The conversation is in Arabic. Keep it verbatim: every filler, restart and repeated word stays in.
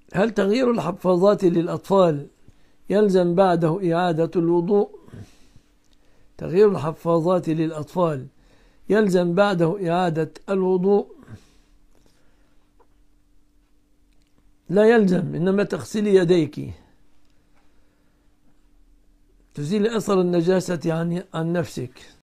هل تغيير الحفاظات للأطفال يلزم بعده إعادة الوضوء؟ تغيير الحفاظات للأطفال يلزم بعده إعادة الوضوء؟ لا يلزم، إنما تغسلي يديك، تزيل أثر النجاسة عن عن نفسك.